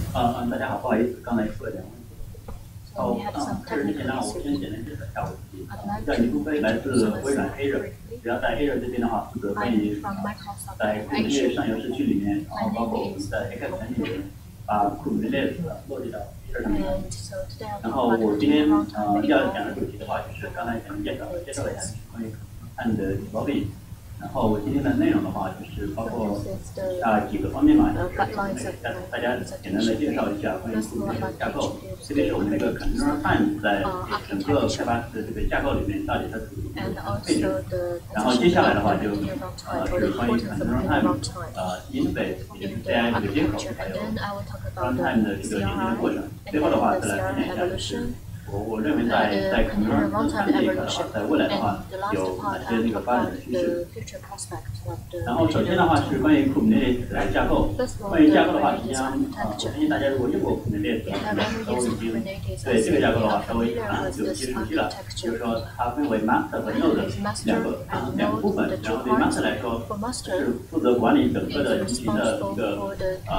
大家好，不好意思，刚才出了点问题。开始之前呢，我先简单介绍一下我自己。叫李路飞，来自微软 Azure。主要在 Azure 这边的话，负责关于在 Kubernetes 上游社区里面，然后包括我们在 AKS 产品里面，把 Kubernetes 落地到 Azure 上面。然后我今天要讲的主题的话，就是刚才前面介绍了一下关于案的 debugging。然后我今天的内容的话，就是包括几个方面嘛，就是大家简单的介绍一下关于 Kubernetes 架构，特别是我们这个 Runtime 在整个开发的这个架构里面到底它怎么配置。然后接下来的话就是关于 Runtime interface， 也就是 CI 这个接口，还有 Runtime 的这个演进的过程。最后的话再来分享一下就是。我认为在 Runtime 这一块的话，在未来的话有哪些那个发展的趋势？然后首先的话是关于 Kubernetes 的架构。关于架构的话，实际上我相信大家如果用过 Kubernetes 的话，都已经对这个架构的话稍微有些熟悉了。就是说它分为 Master 和 Node 两个部分。然后对 Master 来说，是负责管理整个的运行的一个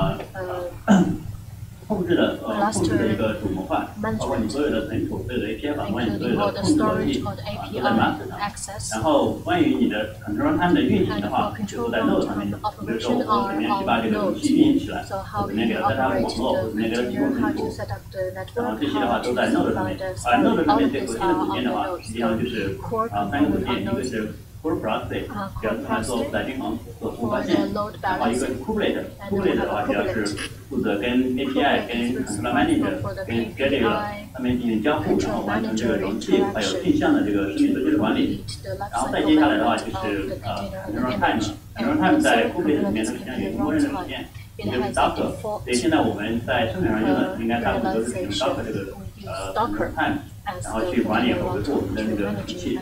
控制的一个主模块，包括你所有的存储、所有的 API 访问、所有的控制逻辑都在 Master 上。然后关于你的 Runtime 的运行的话，就都在 Node 上面。比如说我怎么样去把这个容器运营起来，我怎么样给它在它网络，我怎么样给它提供存储，然后这些的话都在 Node 上面。而 Node 上面最核心的组件的话，实际上就是三个组件，一个是Core Process， 主要是它做载具行做服务发现，然后一个是 Kubernetes 的话主要是负责跟 API、跟 Controller Manager、跟 Scheduler 上面进行交互，然后完成这个容器还有镜像的这个生命周期的管理。然后再接下来的话就是Runtime 在 Kubernetes 里面它实际上有一个默认的实现，也就是 Docker。所以现在我们在市面上用的应该大部分都是使用 Docker 这个Runtime， 然后去管理和维护我们的那个容器。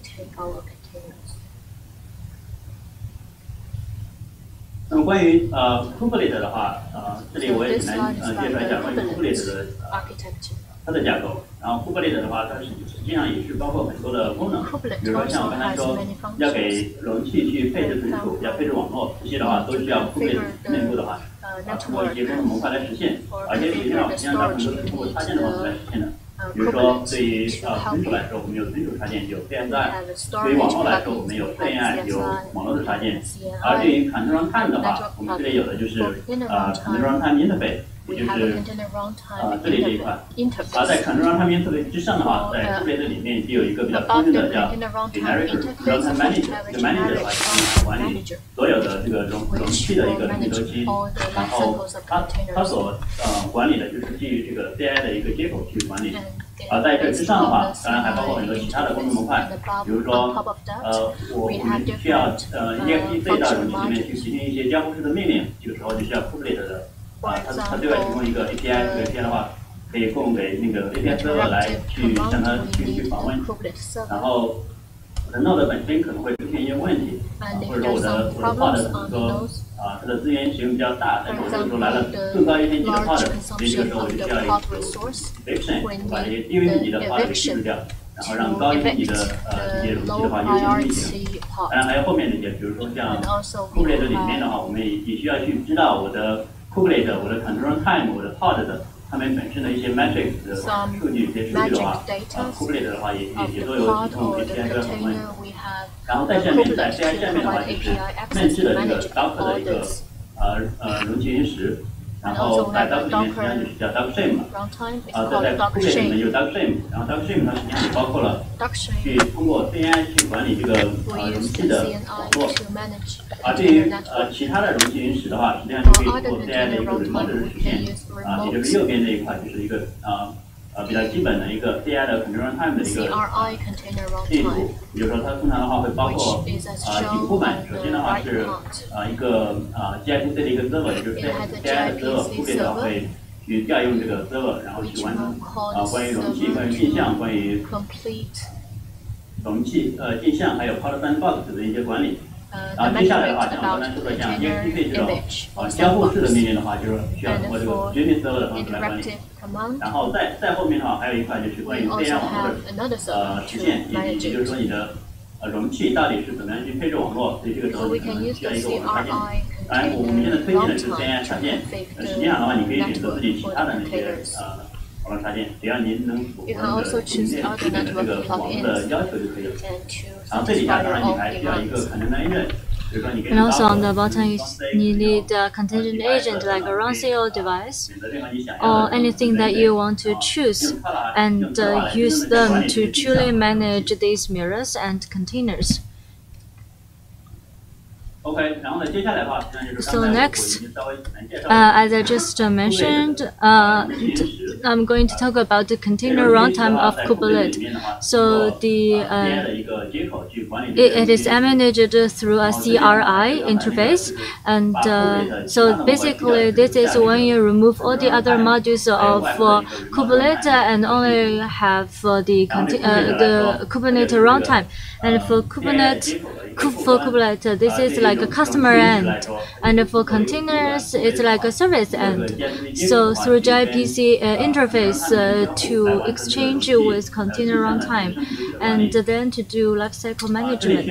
那么关于Kubernetes 的话，这里我也简单介绍一下关于 Kubernetes 的它的架构。然后 Kubernetes 的话，它实际上也是包括很多的功能，比如说像我刚才说，要给容器去配置存储，要配置网络，这些的话都需要 Kubernetes 内部的话，通过一些功能模块来实现，而且实际上大部分都是通过插件的方式来实现的。比如说，对于存储来说，我们有存储插件，有 CSI； 对于网络来说，我们有 CNI， 有网络的插件。而对于 Control Runtime 的话，我们这里有的就是Control Runtime Interface， 也就是这里这一块。而在 Control Runtime Interface 之上的话，在Kubernetes里面就有一个比较通用的叫 Generic Runtime Manager。这个 Manager 的话，就是管理所有的这个容器的一个生命周期，然后它所管理的就是基于这个 CI 的一个接口去管理。而在这之上的话，当然还包括很多其他的功能模块，比如说我们需要EXTC 到容器里面去执行一些交互式的命令，这个时候就需要 Kubernetes 的它对外提供一个 API， 这个 API 的话可以供给那个 API server 来去向它去访问，然后我的 Node 本身可能会出现一些问题，或者说我的 pod 可能说它的资源使用比较大，但是我这个时候来了更高一线级的 pod， 所以这个时候我就需要一个 eviction， 把这些低云级的 pod 给剔除掉，然后让高云级的这些容器的话优先运行。当然还有后面的一些，比如说像 Kubernetes 里面的话，我们也需要去知道我的 Kubernetes、我的 Control Runtime、我的 pod 的它们本身的一些 metrics 的数据，一些数据的话，Kubernetes 的话也都有提供给 CI 端访问。然后在下面在 CI 下面的话就是内置的这个 Docker 的一个容器云石，然后在 Docker 里面实际上就是叫 Docker Shame 了。在 Kubernetes 里面有 Docker Shame， 然后 Docker Shame 它实际上也包括了去通过 CI 去管理这个容器的网络。而对于其他的容器云石的话，实际上就可以通过 CI 的一个 remote 的实现，也就是右边这一块就是一个比较基本的一个 CI 的 Control Runtime 的一个地图，比如说它通常的话会包括几部分。首先的话是一个GIPC 的一个 server， 也就是 CI 的 server， Kubernetes 会去调用这个 server， 然后去完成关于容器、关于镜像、关于容器镜像还有 Pod Sandbox 的一些管理。然后接下来的话，像我刚才说的，像 EXTC 这种交互式的命令的话，就是需要通过这个 Streaming Server 的方式来管理。然后再后面的话，还有一块就是关于 CI 网络的实现，也就是说你的容器到底是怎么样去配置网络，所以这个时候你可能需要一个网络插件。 当然，我们现在推荐的是 CI 插件，实际上的话，你可以选择自己其他的那些网络插件，只要您能符合这个供电这个网的要求就可以了。然后这底下当然你还需要一个 container agent。 And also on the bottom, you need a contingent agent like a RunCO device or anything that you want to choose and use them to truly manage these mirrors and containers. So next, as I just mentioned, I'm going to talk about the container runtime of Kubernetes. So it is managed through a CRI interface, and so basically this is when you remove all the other modules of Kubernetes and only have the Kubernetes runtime. And for Kubernetes, this is like a customer end, and for containers, it's like a service end. So through gRPC interface to exchange with container runtime, and then to do lifecycle management.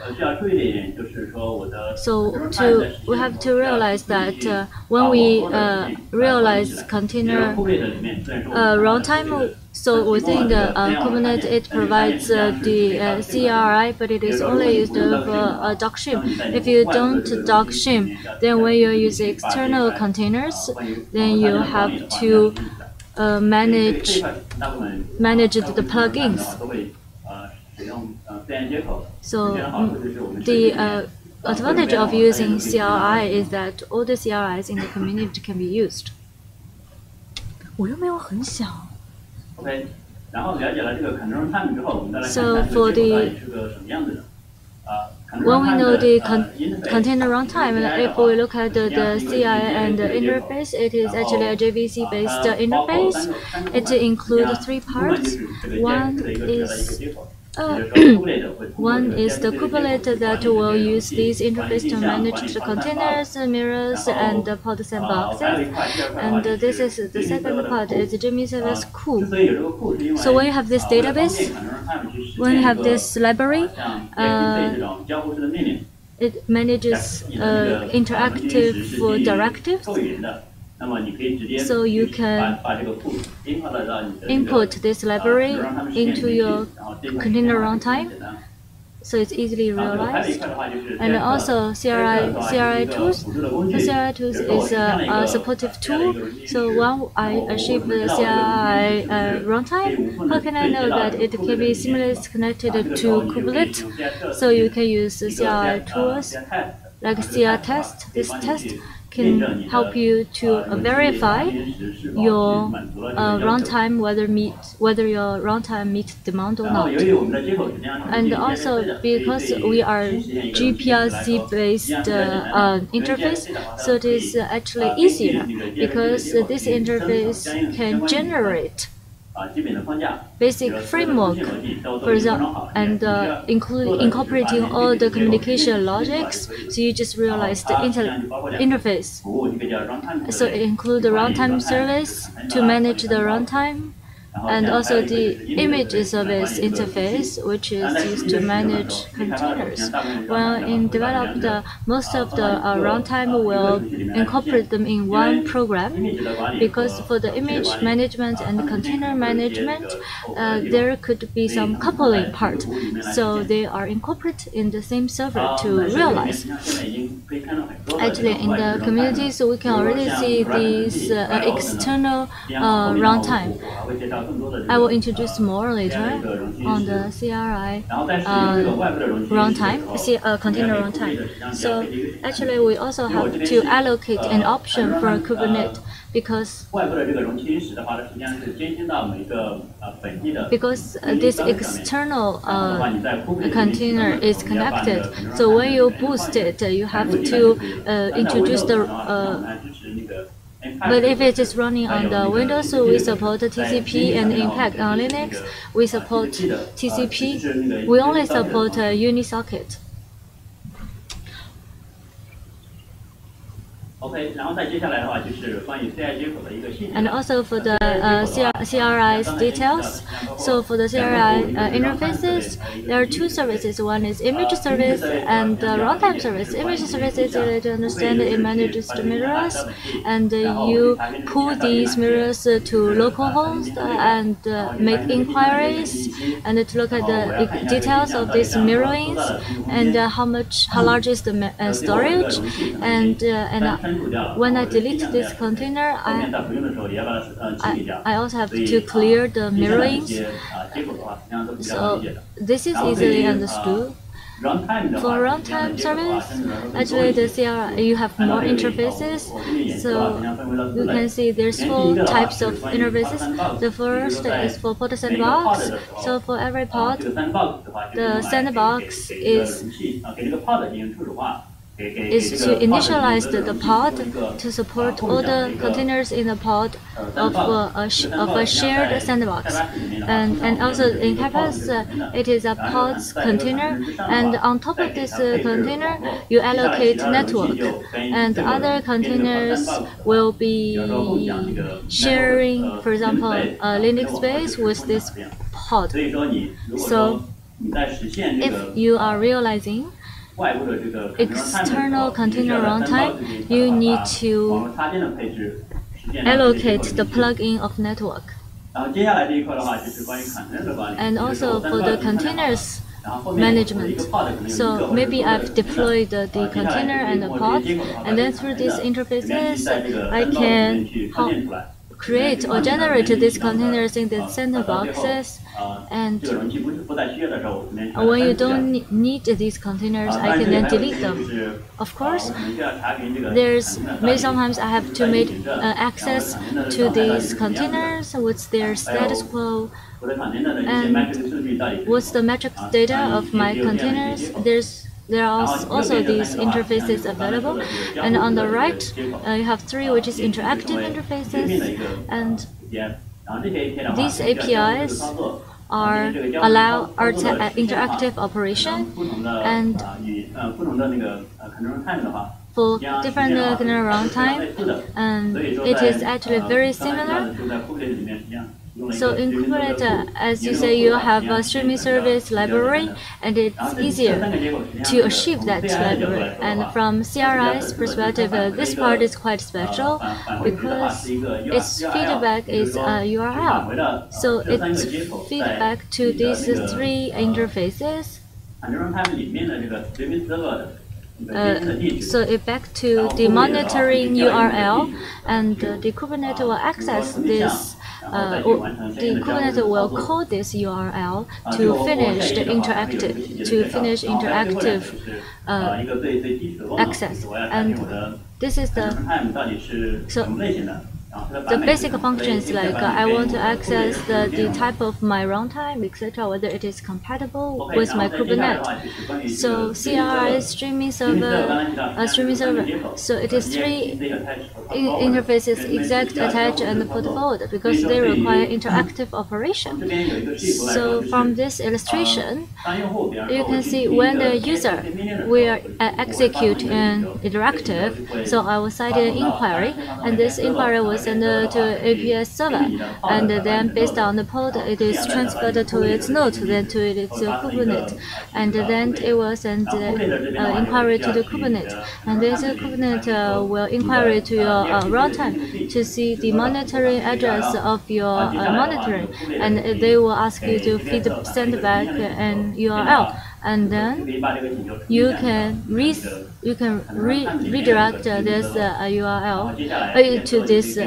So we have to realize that when we realize container runtime. So within the Kubernetes, it provides the CRI, but it is only used for doc shim. If you don't doc shim, then when you use external containers, then you have to manage the plugins. So the advantage of using CRI is that all the CRIs in the community can be used. 我又没有很小。 OK， 然后了解了这个 control time 之后，我们再来看 So 看这个接口到底是个什么样子的。 When we know the container runtime, if we look at the CI and the interface, it is actually a JVC-based interface. It includes 3 parts. One is the Kubernetes that will use this interface to manage the containers, mirrors, and the pod sandboxes. And this is the second part, is the JMeter service Ku. So when you have this database, when you have this library, it manages interactive directives. So you can input this library into your container runtime, so it's easily realized. And also CRI tools. The CRI tools is a supportive tool. So when I achieve the CRI runtime, how can I know that it can be seamlessly connected to Kubernetes? So you can use the CRI tools like CR test. This test can help you to verify your runtime whether your runtime meets demand or not. And also because we are gPRC based interface, so it is actually easier because this interface can generate basic framework, for example, and incorporating all the communication logics. So you just realize the interface. So it includes the runtime service to manage the runtime, and also the image service interface, which is used to manage containers. Well, in developed, most of the runtime will incorporate them in one program, because for the image management and container management, there could be some coupling part. So they are incorporated in the same server to realize. Actually, in the communities, we can already see these external runtime. I will introduce more later on the CRI runtime, container runtime. So actually, we also have to allocate an option for Kubernetes because this external container is connected. So when you boost it, you have to introduce the but if it is running on the Windows, we support TCP, and Impact on Linux, we support TCP. We only support Unisocket. And also for the CRI's details, So for the CRI interfaces, there are two services. One is image service and runtime service. Image service is easy to understand. It manages the mirrors, and you pull these mirrors to localhost and make inquiries and to look at the details of these mirrorings and how large is the storage. And when I delete this container, I also have to clear the mirrorings. So this is easily understood. For runtime service, actually the CRI, you have more interfaces. So you can see there's 4 types of interfaces. The first is for pod sandbox. So for every pod, the sandbox is to initialize the pod to support all the containers in the pod of a shared sandbox. And also in Keras, it is a pod's container, and on top of this container, you allocate network, and other containers will be sharing, for example, a Linux base with this pod. So if you are realizing external container runtime, you need to allocate the plugin of network. And also for the containers management. So maybe I've deployed the container and the pod, and then through these interfaces, I can create or generate these containers in the sandboxes. And when you don't need these containers, I can then delete them. Of course, maybe sometimes I have to make access to these containers, what's their status quo, and what's the metric data of my containers. There are also these interfaces available, and on the right you have 3, which is interactive interfaces, and these APIs allow interactive operation, and for different runtime, and it is actually very similar. So in Kubernetes, as you say, you have a streaming service library, and it's easier to achieve that library. And from CRI's perspective, this part is quite special because its feedback is a URL. So it's feedback to these 3 interfaces. So it back to the monitoring URL, and the Kubernetes will access this. The Kubernetes will call this URL to finish interactive access, and this is the basic functions like I want to access the type of my runtime, etc., whether it is compatible with my Kubernetes. So CRI streaming server, So it is 3 interfaces: exec, attach, and put forward, because they require interactive operation. So from this illustration, you can see when the user will execute an interactive. So I will cite an inquiry, and this inquiry was sent to API server, and then based on the pod, it is transferred to its node, then to its Kubernetes, and then it will send inquiry to the Kubernetes, and this Kubernetes will inquiry to your runtime to see the monitoring address of your monitoring, and they will ask you to send back an URL. And then you can redirect this URL to this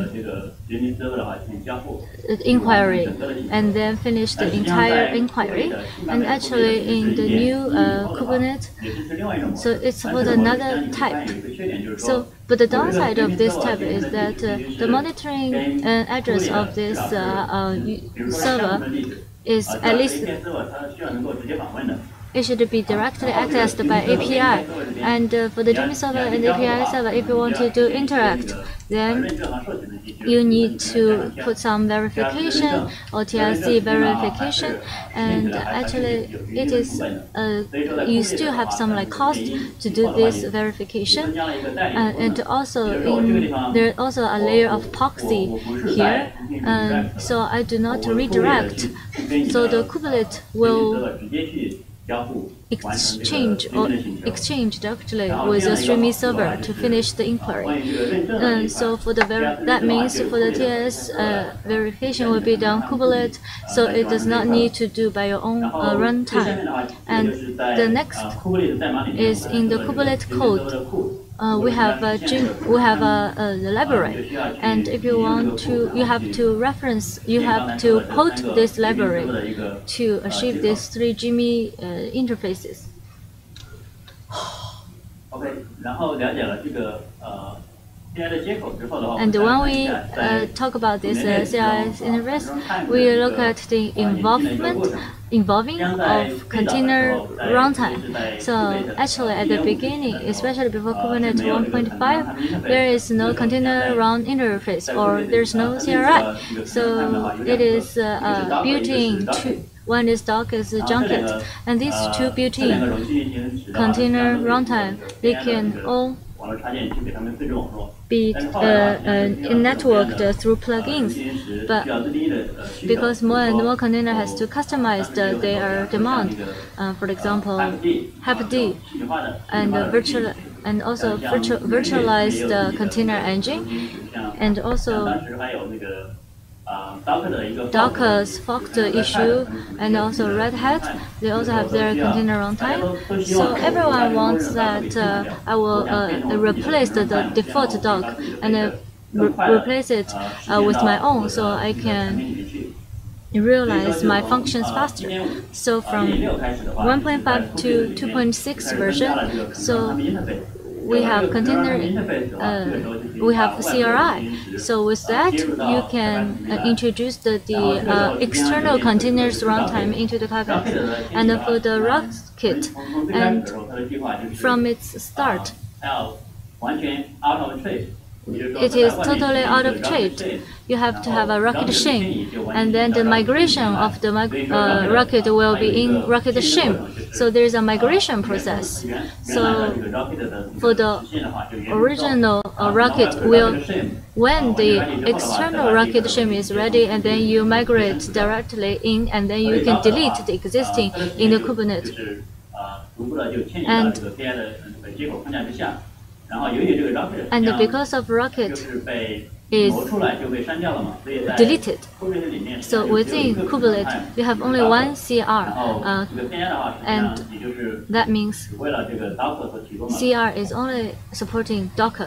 inquiry, and then finish the entire inquiry. And actually, in the new Kubernetes, so it's for another type. So, but the downside of this type is that the monitoring address of this server is at least it should be directly accessed by API. And for the Jimmy server and API server, if you want to do interact, then you need to put some verification or TLC verification. And actually, it is you still have some like cost to do this verification. And also there's also a layer of proxy here. So I do not redirect. So the kubelet will exchange directly with the streaming server to finish the inquiry. So for the that means for the TLS verification will be done kubelet, so it does not need to do by your own runtime. And the next is in the kubelet code. We have the library, and if you want to, you have to quote this library to achieve these 3 Jimmy interfaces. And when we talk about this CIS interface, we look at the involving of container runtime. So actually at the beginning, especially before Kubernetes 1.5, there is no container run interface, or there's no CRI. So it is built-in to one is Docker is Junket, and these two built-in container runtime, they can all be networked through plugins, but because more and more container has to customize their demand, for example, HAPD and also virtualized container engine, and also Docker's forked issue, and also Red Hat, they also have their container runtime. So everyone wants that I will replace the default doc and replace it with my own, so I can realize my functions faster. So from 1.5 to 2.6 version, so we have container, we have CRI. So with that, you can introduce the external containers runtime into the Kaggle. And for the Rocket, and from its start, it is totally out of trade. You have to have a Rocket shim, and then the migration of the Rocket will be in Rocket shim. So there is a migration process. So for the original Rocket, when the external Rocket shim is ready, and then you migrate directly in, and then you can delete the existing in the Kubernetes. And because of Rocket is deleted, so within Kubernetes you have only one CR, and that means CR is only supporting Docker.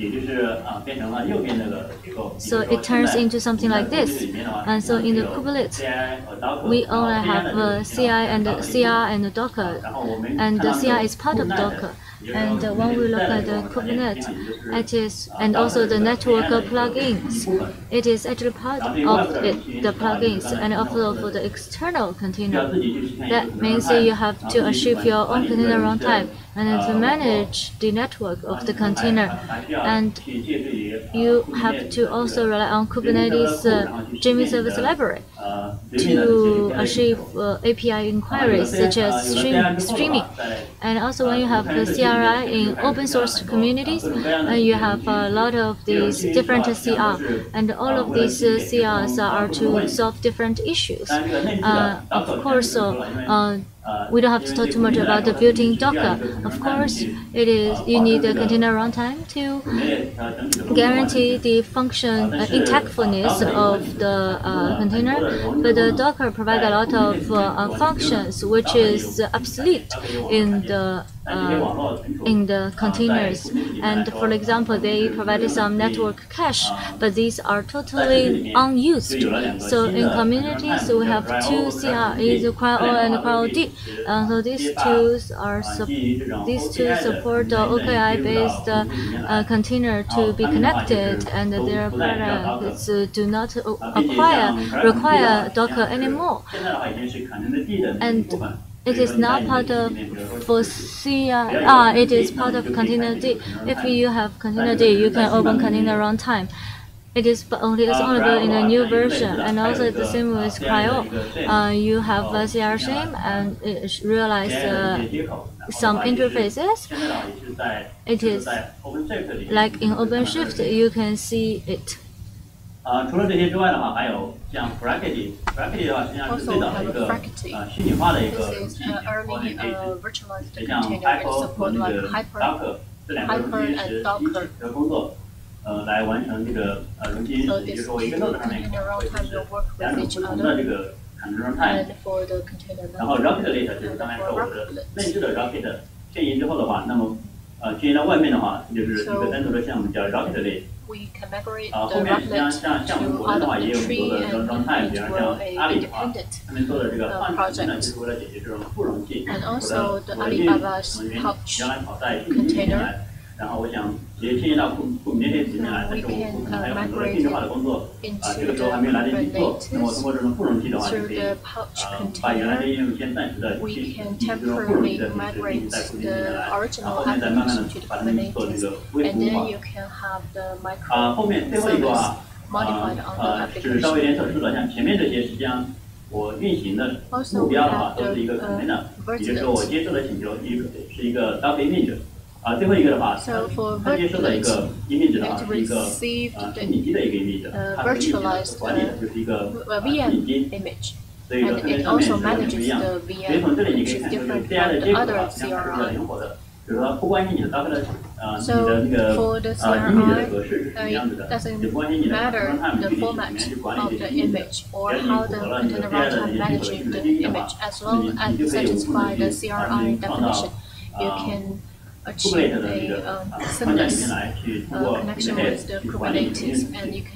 So it turns into something like this. And so in the Kubernetes, we only have CI and CR and Docker, and the CI is part of Docker. And when we look at the Kubernetes, it is, and also the network plugins, it is actually part of the plugins, and also for the external container. That means you have to achieve your own container runtime and to manage the network of the container. And you have to also rely on Kubernetes Jimmy service library to achieve API inquiries such as streaming. And also when you have the CRI in open source communities, you have a lot of these different CR, and all of these CRs are to solve different issues. Of course, we don't have to talk too much about the built-in Docker. Of course, you need a container runtime to guarantee the function intactfulness of the container. But the Docker provides a lot of functions which is obsolete in the containers. And for example, they provided some network cache, but these are totally unused. So in communities, we have two CR, either CryO and CryOD. So these two support the OKI-based container to be connected, and their products do not require Docker anymore. And It is not part of for CI. It is part of container D. If you have container D, you can open container runtime. It is only available in the new version, and also the same with CRI-O. You have a CR shame and realize some interfaces. It is like in OpenShift, you can see it. 除了这些之外的话，还有像 Brackety 的话，实际上是最早的一个虚拟化的一个容器，然后你可以像 Hyper 和那个 Docker 这两个容器是一起的工作，来完成这个容器运行，也就是说我一个 node 上面会两种不同的这个 container runtime。然后 Rocketlet 就是刚才说我的内置的 Rocket 迁移之后的话，那么迁移到外面的话，就是一个单独的项目叫 Rocketlet。后面实际上像我们国内的话，也有很多的这种 runtime， 比方像阿里的话，他们做的这个换取呢，就是为了解决这种副容器，我的运原来跑在运营里面来，然后我想直接迁移到Kubernetes里面来，但是我可能还有很多的定制化的工作，这个时候还没有来得及做，那么通过这种副容器的话，就可以把原来的应用先暂时的以这种副容器的形式运行在Kubernetes里面来，然后后面再慢慢的把它们做这个微服务化。后面最后一个是稍微有点特殊的，像前面这些实际上我运行的目标的话都是一个 container， 也就是说我接受的请求是一个 Docker image。最后一个的话，它接收的一个 image 的话是一个虚拟机的一个 image， 它可以管理的就是一个虚拟机，所以说它跟上面是完全不一样。所以从这里你可以看出，这个 CI 的接口的话实际上是比较灵活的，就是说不关心你的 Docker 的你的那个image 的格式是什么样子的，也不关心你的 runtime 具体里面去管理这些 image， 只要你符合了你的 CI 的那些基本的定义的话，你就可以无缝的去创造Kubernetes 的这个框架里面来去通过 Kubernetes 去管理这些事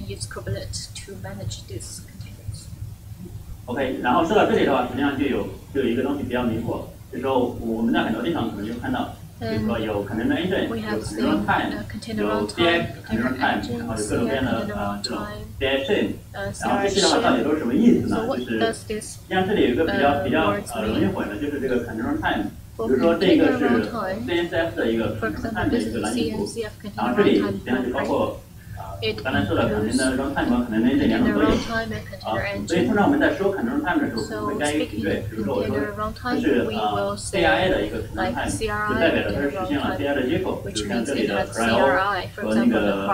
情。OK， 然后说到这里的话，实际上就有一个东西比较迷惑，就是说我们在很多地方可能就看到，比如说有 container engine， 有 container runtime， 有 CI container runtime， 然后有各种各样的这种 CI chain， 然后这些的话到底都是什么意思呢？就是实际上这里有一个比较容易混的，就是这个 container runtime。比如说这个是 CNCF 的一个 runtime 的一个栏目，然后这里实际上就包括刚才说的container runtime 和 container engine 两种都有。所以通常我们在说 container runtime 的时候，我们会加一个比对，比如说我说这是CI 的一个 runtime， 就代表着它是实现了 CI 的接口，比如像这里的 CRI-O 和那个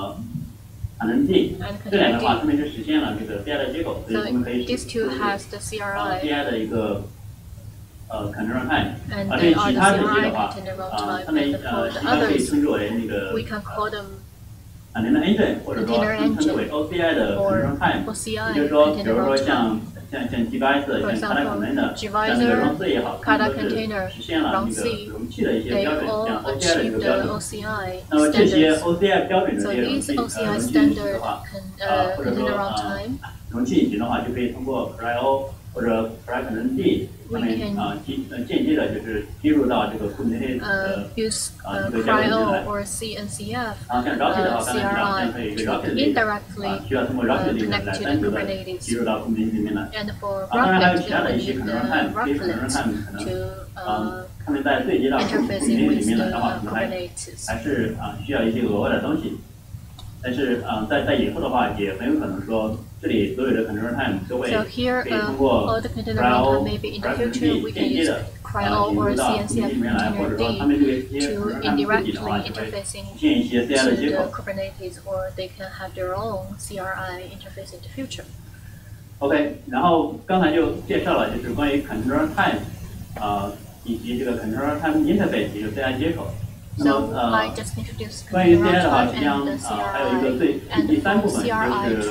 container 这两个的话，它们是实现了这个 CI 的接口，所以我们可以说是CI 的一个container runtime， 而且其他这些的话，它们一般可以称之为那个container engine， 或者说称之为 OCI 的 container runtime， 也就是说，比如说像 Device， 像 Kata Container， 像那个 Run-C 也好，它们都是实现了那个容器的一些标准，像 OCI 的一个标准。那么这些 OCI 标准的这些容器运行的话，或者说容器引擎的话，就可以通过 CRI-O 或者 CRI-D 上面间接的就是接入到这个 Kubernetes 的这个架构里面来。像 Rocket 的话，刚才讲像可以一个 Rocket 需要通过 Rocket 里面来单独的接入到 Kubernetes 里面来。当然还有其他的一些可能 runtime， 这些可能 runtime 可能他们在对接到 Kubernetes 里面来的话，可能还是需要一些额外的东西。但是在以后的话，也很有可能说，这里所有的 container runtime 都会可以通过 CRI-O、CRI-D 间接的引入到 Kubernetes 里面来，或者说他们这些 container runtime 自己的话，就会实现一些 CI 的接口。OK， 然后刚才就介绍了就是关于 container runtime 以及这个 container runtime interface 也就是 CI 接口。那么关于 CI 的话，实际上还有一个第三部分就是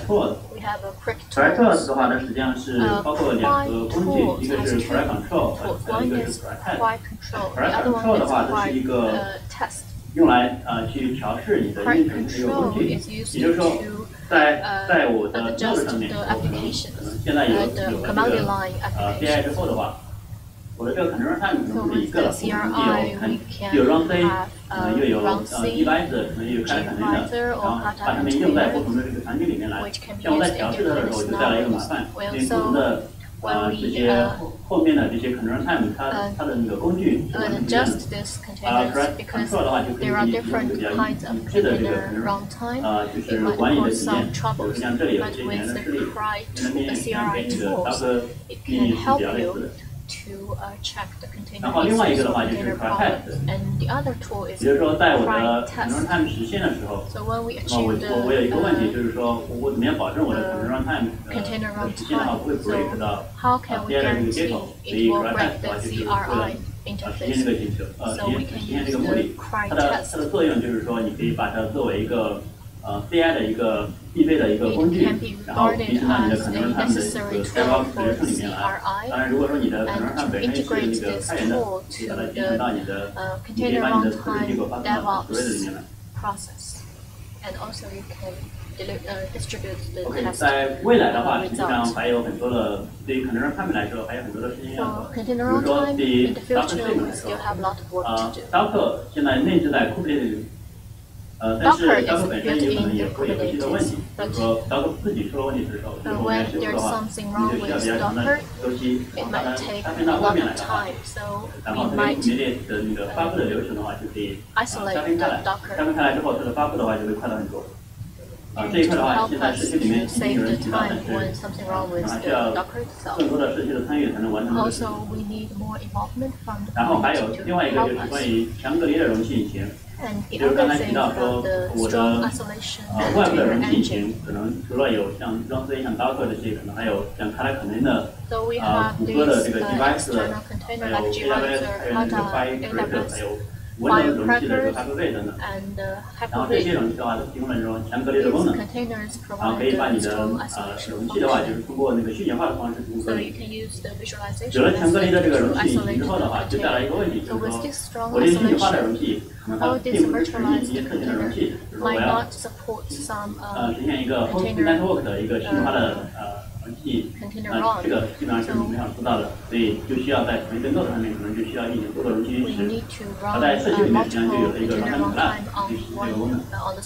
CRI tools。CRI tools 的话呢，实际上是包括两个工具，一个是 CRI control， 一个是 CRI test。CRI control 的话，这是一个用来去调试你的运程的一个工具，也就是说，在我的 node 上面，我可能现在有了这个CI 之后的话。我的这个 container runtime 可能不是一个了，有 Run-C， 又有Device， 可能又有 Kata Container， 然后把它们用在不同的这个场景里面来。像我在调试它的时候，就带来一个麻烦，因为不同的这些后面的这些 runtime 它的那个工具是完全不一样的。control 的话就可以用比较已知的这个 control，就是管理的体验，比如像这里有一些原的示例，那边这个 Docker 命令是比较类似的。然后另外一个的话就是 test， 比如说在我的 runtime 实现的时候，那么我有一个问题就是说，我怎么样保证我的 runtime 实现的话不会 break 到接下来这个接口，所以 test 的话就是为了实现这个请求，实现这个目的。它的作用就是说，你可以把它作为一个CI 的一个必备的一个工具，然后提升到你的可能它们的这个 DevOps 流程里面来。当然，如果说你的可能它本身是那个开源的，可以把它提升到你可以把你的测试结果发送到 Storage 里面来。在未来的话，实际上还有很多的，对于可能让他们来说，还有很多的事情要做。比如说，对于 Docker 这个来说，Docker 现在内置在 Kubernetes 但是 Docker 本身有可能也会有一些的问题，比如说 Docker 自己出了问题的时候，如果我们来修复的话，你就需要比较长的周期，然后把它分到外面来的话，然后这个 Kubernetes 的那个发布的流程的话，就可以拆分开来，拆分开来之后，它的发布的话就会快了很多。这一块的话，现在社区里面已经有人提到，但是还需要更多的社区的参与才能完成这个事情。然后还有另外一个就是关于强隔离的容器引擎，就是刚才提到说我的外部的容器引擎可能除了有像 Runtime 像 Docker 这些，可能还有像开来可能的谷歌的这个 device， 还有 AWS， 还有那个 Firecracker， 还有Windows 容器的这个 Pengfei 等等，然后这些容器的话都提供了这种强隔离的功能，然后可以把你的容器的话，就是通过那个虚简化的方式进行隔离。有了强隔离的这个容器引擎之后的话，就带来一个问题，就是说我这些虚简化的容器，可能它并不支持一些特定的容器，比如说我要实现一个 host network 的一个虚简化的容器，这个基本上是没法做到的，所以就需要在同一个 node 上面，可能就需要运行多个容器运行。而在社区里面，实际上就有了一个 runtime class 去实现这个功能。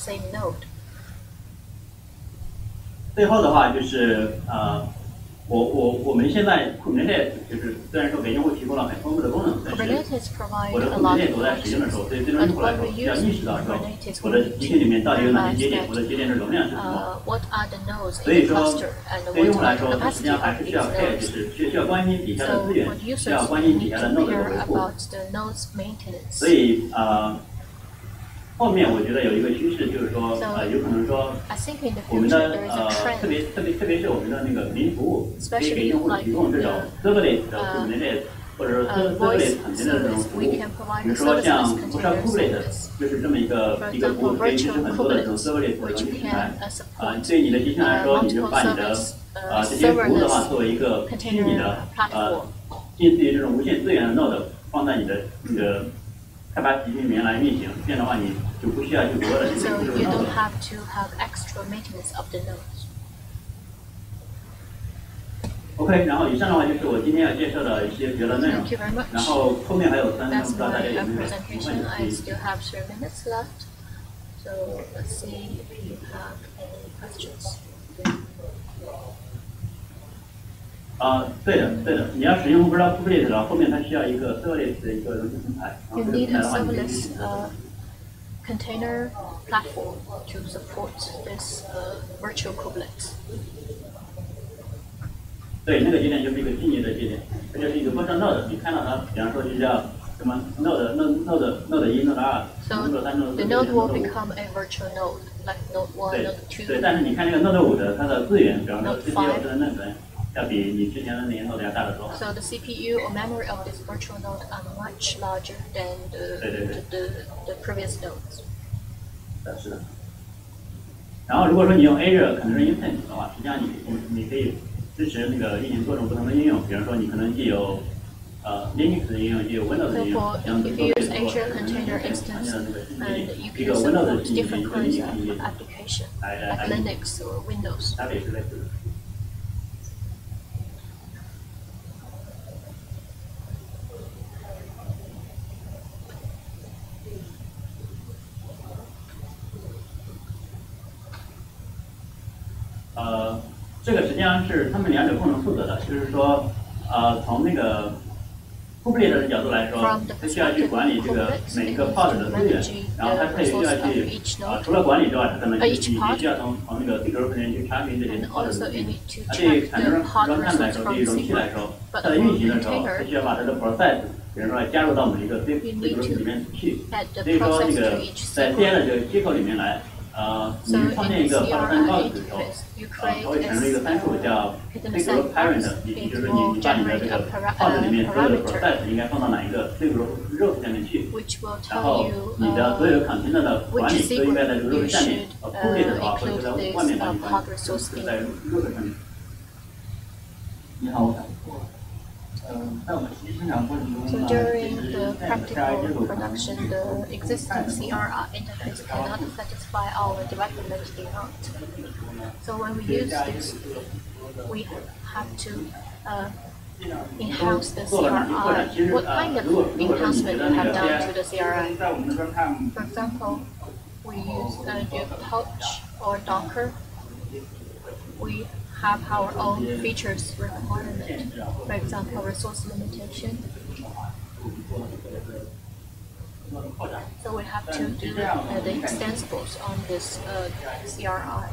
最后的话就是我们现在 Kubernetes 就是虽然说给用户提供了很丰富的功能，但是我的 Kubernetes 我在使用的时候，对最终用户来说需要意识到说我的集群里面到底有哪些节点，我的节点的容量是什么。所以说对用户来说，实际上还是需要 care， 就是需要关心底下的资源，需要关心底下的 node 的维护。所以后面我觉得有一个趋势，就是说有可能说我们的特别是我们的那个云服务，可以给用户提供这种 serverless 的 Kubernetes， 或者说 serverless 本身的这种服务。比如说像不是 Kubernetes， 就是这么一个服务，可以支持很多的这种 serverless 的容器平台。对于你的集群来说，你就把你的这些服务的话作为一个虚拟的近似于这种无限资源的 node 放在你的那个开发集群里面来运行，这样的话你就不需要去额外的去维护这个 node。OK， 然后以上的话就是我今天要介绍的一些主要的内容，然后后面还有3分钟，不知道大家有没有什么问题？对的，你要使用不知道 Kubernetes 的话，后面它需要一个 serverless 的一个容器平台，然后这个平台的话你可以 container platform to support this virtual kubelet. 对，那个节点就是一个虚拟的节点，它就是一个 virtual node， 你看到它，比方说就叫什么 node 1、node 2、node 3、node 4。 The node will become a virtual node, like node 1, node 2. 对，但是你看那个 node 5的它的资源，比方说 CPU 的内存，要比你之前的那些 node 要大得多。 So the CPU or memory of this virtual node are much larger than the previous nodes. 是的。然后如果说你用 Azure 可能是 instance 的话，实际上你可以支持那个运行多种不同的应用，比方说你可能既有Linux 的应用，既有 Windows 的应用，像都可以做 Azure Container Instance， 一个 Windows 的系统，一个 Linux 系统来 Linux or Windows。 它也是类似的。 这个实际上是他们两者共同负责的，就是说，从那个 Kubernetes 的角度来说，它需要去管理这个每一个 pod 的资源，然后它需要去除了管理之外，它可能也需要从那个 C group 里面去查询这些 pod 的资源。对于产生 runtime 来说，对于容器来说，它在运行的时候，它需要把它的 process 比如说加入到每一个 C group 里面去。所以说，这个在 CI 的这个接口里面来。你创建一个833报的时候，它会产生一个参数叫 C group parent， 也就是你把你的这个 pod 里面所有的 process 应该放到哪一个 C group root 下面去，然后你的所有 container 的管理都应该在这个 root 下面，Kubernetes 的话会在外面把你管理，就是在 root 上面。你好，我想说。 So during the practical production, the existing CRI interface cannot satisfy our development demand. So when we use this, we have to enhance the CRI. What kind of enhancement we have done to the CRI? For example, we use Touch or Docker. We have our own features requirement, for example, resource limitation. So we have to do the extensibles on this CRI.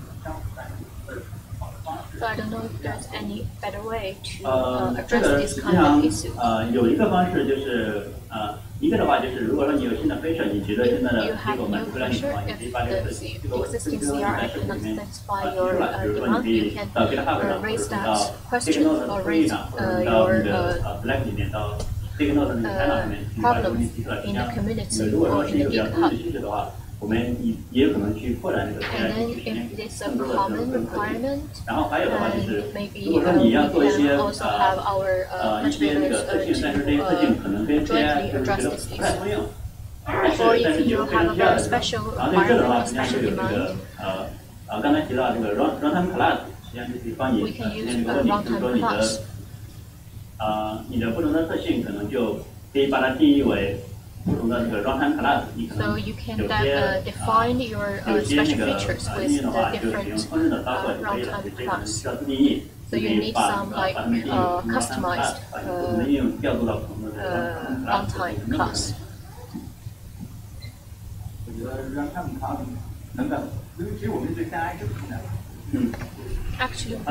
So I don't know if there's any better way to address this kind of issue. 有一个方式就是一个的话就是，如果说你有新的 feature， 你觉得现在的结果满足不了你的话，你可以把这个 existing CRI cannot satisfy your demand, you can raise that question or raise your problems in the community or in the GitHub. And then if it's a common requirement, maybe we can also have our maintainers to jointly address this issue. Or if you have a very special requirement or special demand, we can use runtime class. 你的不同的特性可能就可以把它定义为。runtime class, so you can define your special features with the different runtime class. So you need some like customized runtime class. Actually,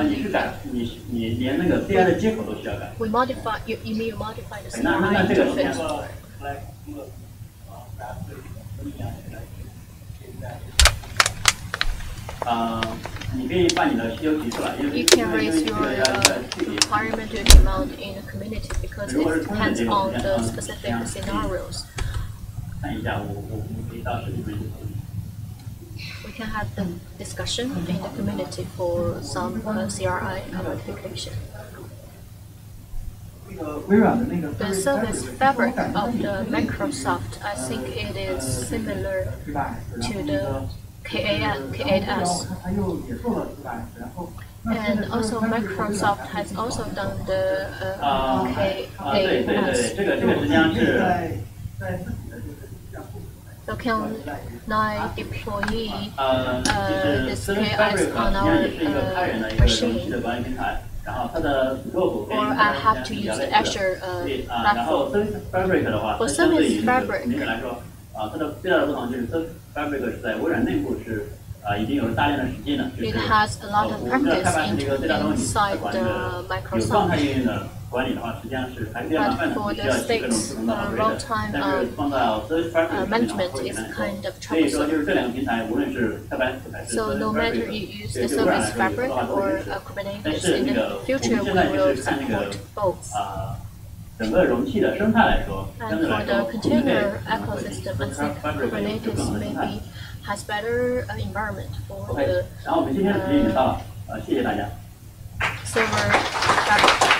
we modify. You mean you modify the CRI interface? You can raise your requirement or demand in the community because it depends on the specific scenarios. We can have the discussion in the community for some CRI modification. The service fabric of the Microsoft, I think it is similar to the K8s. And also Microsoft has also done the K8s. So can I deploy this K8s on our machine? Or I have to use the Azure platform. For Service Fabric, it has a lot of practice inside the Microsoft. But for the states, runtime management is kind of troublesome. So no matter you use the Service Fabric or Kubernetes, in the future we will support both. And for the container ecosystem, I think Kubernetes maybe has better environment for the server fabric.